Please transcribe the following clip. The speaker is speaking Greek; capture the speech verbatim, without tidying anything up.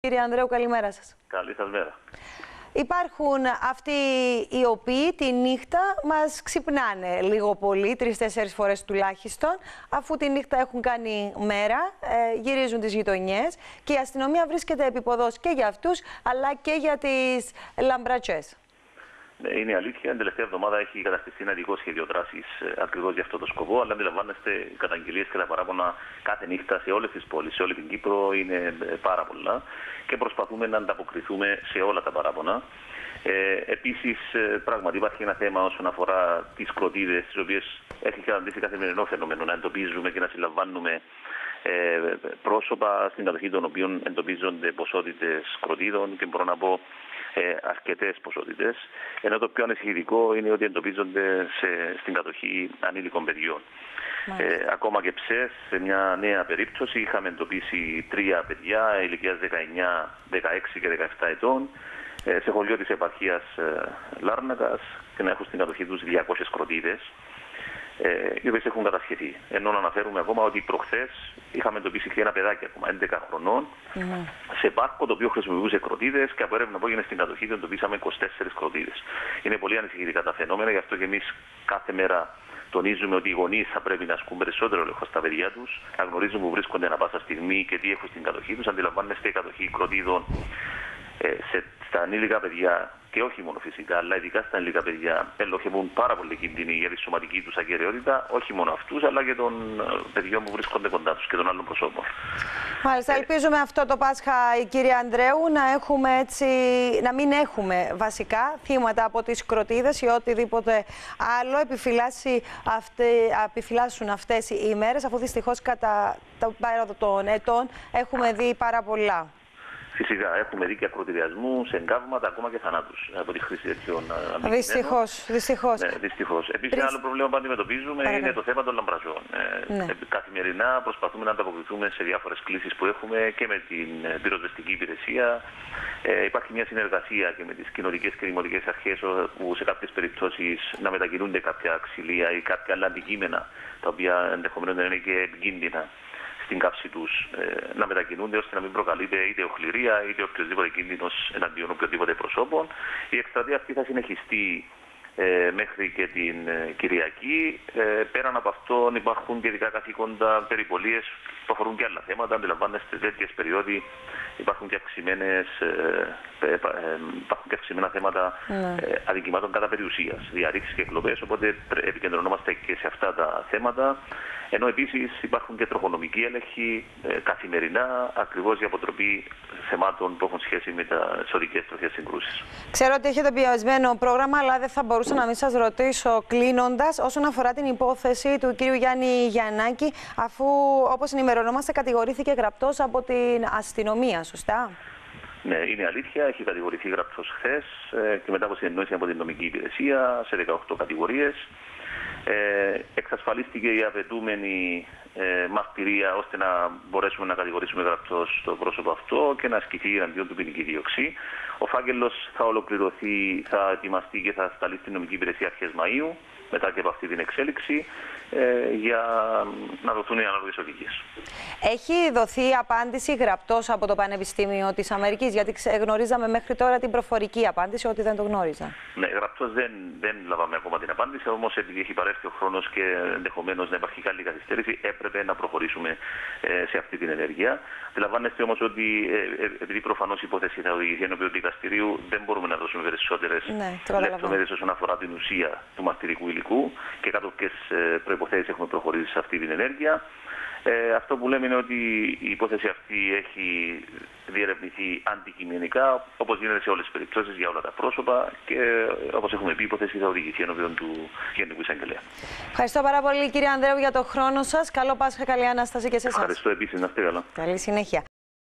Κύριε Ανδρέου, καλημέρα σας. Καλή σας μέρα. Υπάρχουν αυτοί οι οποίοι τη νύχτα μας ξυπνάνε λίγο πολύ, τρεις-τέσσερις φορές τουλάχιστον, αφού τη νύχτα έχουν κάνει μέρα, ε, γυρίζουν τις γειτονιές και η αστυνομία βρίσκεται επίποδος και για αυτούς, αλλά και για τις λαμπρατσές. Είναι αλήθεια, την τελευταία εβδομάδα έχει καταστηθεί ένα ειδικό σχέδιο δράσης ακριβώς για αυτό το σκοπό. Αλλά αντιλαμβάνεστε, οι καταγγελίες και τα παράπονα κάθε νύχτα σε όλες τις πόλεις, σε όλη την Κύπρο είναι πάρα πολλά και προσπαθούμε να ανταποκριθούμε σε όλα τα παράπονα. Ε, Επίσης, πράγματι υπάρχει ένα θέμα όσον αφορά τις κροτίδες, τις οποίες έχει καταντήσει καθημερινό φαινόμενο να εντοπίζουμε και να συλλαμβάνουμε ε, πρόσωπα στην κατοχή των οποίων εντοπίζονται ποσότητες κροτίδων και μπορώ να πω Ε, αρκετές ποσότητες, ενώ το πιο ανησυχητικό είναι ότι εντοπίζονται σε, στην κατοχή ανήλικων παιδιών. Ε, ακόμα και ψες, σε μια νέα περίπτωση είχαμε εντοπίσει τρία παιδιά ηλικίας δεκαεννιά, δεκαέξι και δεκαεπτά ετών ε, σε χωριό της επαρχίας ε, Λάρνακας και να έχουν στην κατοχή τους διακόσιες κροτίδες, ε, οι οποίες έχουν κατασχεθεί. Ενώ να αναφέρουμε ακόμα ότι προχθές είχαμε εντοπίσει και ένα παιδάκι ακόμα έντεκα χρονών mm-hmm. σε πάρκο το οποίο χρησιμοποιούσε κροτίδες και από έρευνα που έγινε στην κατοχή του εντοπίσαμε είκοσι τέσσερις κροτίδες. Είναι πολύ ανησυχητικά τα φαινόμενα, γι' αυτό και εμείς κάθε μέρα τονίζουμε ότι οι γονείς θα πρέπει να ασκούν περισσότερο έλεγχο στα παιδιά τους, να γνωρίζουν που βρίσκονται ανά πάσα στιγμή και τι έχουν στην κατοχή τους. Αντιλαμβάνεστε, η κατοχή κροτίδων ε, σε, στα ανήλικα παιδιά και όχι μόνο φυσικά, αλλά ειδικά στα ανήλικα παιδιά ελοχεύουν πάρα πολύ κίνδυνοι για τη σωματική τους ακεραιότητα, όχι μόνο αυτούς, αλλά και των παιδιών που βρίσκονται κοντά τους και των άλλων προσώπων. Μάλιστα, ελπίζουμε αυτό το Πάσχα, κύριε Ανδρέου, να, έχουμε έτσι, να μην έχουμε βασικά θύματα από τις κροτίδες ή οτιδήποτε άλλο επιφυλάσσει αυτέ, επιφυλάσσουν αυτές οι ημέρες, αφού δυστυχώς κατά το πέρασμα των ετών έχουμε δει πάρα πολλά. Φυσικά, έχουμε δει και ακροτηριασμού, εγκάβματα, ακόμα και θανάτους από τη χρήση τέτοιων αμυντικών. Δυστυχώς, δυστυχώς. Ναι, δυστυχώς. Επίσης, Πριν... ένα άλλο πρόβλημα που αντιμετωπίζουμε Παρακαλώ. είναι το θέμα των λαμπραζών. Ναι. Ε, καθημερινά προσπαθούμε να ανταποκριθούμε σε διάφορες κλήσεις που έχουμε και με την πυροσβεστική υπηρεσία. Ε, υπάρχει μια συνεργασία και με τις κοινωνικές και δημοτικές αρχές, που σε κάποιες περιπτώσεις να μετακινούνται κάποια ξυλία ή κάποια άλλα αντικείμενα, τα οποία ενδεχομένως να είναι και επικίνδυνα στην κάψη τους, ε, να μετακινούνται ώστε να μην προκαλείται είτε οχληρία είτε οποιοδήποτε κίνδυνος εναντίον οποιοδήποτε προσώπων. Η εκστρατεία αυτή θα συνεχιστεί ε, μέχρι και την ε, Κυριακή. Ε, πέραν από αυτό υπάρχουν και ειδικά καθήκοντα, περιπολίες που αφορούν και άλλα θέματα. Αντιλαμβάνεστε, τέτοιες περιόδοι υπάρχουν και αυξημένες, ε, ε, ε, υπάρχουν και αυξημένα θέματα ε, αδικημάτων κατά περιουσίας, διαρρήξεις και εκλογές, οπότε επικεντρωνόμαστε και σε αυτά τα θέματα. Ενώ επίσης υπάρχουν και τροχονομικοί έλεγχοι ε, καθημερινά, ακριβώς για αποτροπή θεμάτων που έχουν σχέση με τις οδικές τροχές συγκρούσεις. Ξέρω ότι έχετε πιεσμένο πρόγραμμα, αλλά δεν θα μπορούσα να μην σας ρωτήσω κλείνοντας όσον αφορά την υπόθεση του κύριου Γιάννη Γιαννάκη, αφού όπως ενημερωνόμαστε κατηγορήθηκε γραπτός από την αστυνομία, σωστά? Ναι, είναι αλήθεια. Έχει κατηγορηθεί γραπτός χθες ε, και μετά από συνεννόηση από την νομική υπηρεσία σε δεκαοκτώ κατηγορίες. Ε, εξασφαλίστηκε η απαιτούμενη ε, μαρτυρία ώστε να μπορέσουμε να κατηγορήσουμε γραπτός το πρόσωπο αυτό και να ασκηθεί εναντίον του ποινική δίωξη. Ο φάκελος θα ολοκληρωθεί, θα ετοιμαστεί και θα σταλεί στην νομική υπηρεσία αρχές Μαΐου, μετά και από αυτή την εξέλιξη, ε, για να δοθούν οι ανάλογες οδηγίες. Έχει δοθεί απάντηση γραπτός από το Πανεπιστήμιο της Αμερικής, γιατί γνωρίζαμε μέχρι τώρα την προφορική απάντηση, ότι δεν το γνώριζα. Ναι, γραπτός δεν, δεν λάβαμε ακόμα την απάντηση, όμως επειδή έχει παρέλθει ο χρόνος και ενδεχομένως να υπάρχει καλή καθυστέρηση, έπρεπε να προχωρήσουμε ε, σε αυτή την ενέργεια. Αντιλαμβάνεστε όμως ότι ε, ε, επειδή προφανώς η υπόθεση θα οδηγηθεί ενώπιον του δικαστηρίου, δεν μπορούμε να δώσουμε περισσότερες ναι, λεπτομέρειες όσον αφορά την ουσία του μαρτυρικού υλικού και κάτω ποιες προϋποθέσεις έχουμε προχωρήσει σε αυτή την ενέργεια. Ε, αυτό που λέμε είναι ότι η υπόθεση αυτή έχει διερευνηθεί αντικειμενικά, όπως γίνεται σε όλες τις περιπτώσεις για όλα τα πρόσωπα, και όπως έχουμε πει, η υπόθεση θα οδηγηθεί ενώπιον του Γενικού Εισαγγελέα. Ευχαριστώ πάρα πολύ, κύριε Ανδρέου, για το χρόνο σας. Καλό Πάσχα, καλή Ανάσταση και σε εσάς. Ευχαριστώ επίσης, να είστε καλά. Καλή συνέχεια.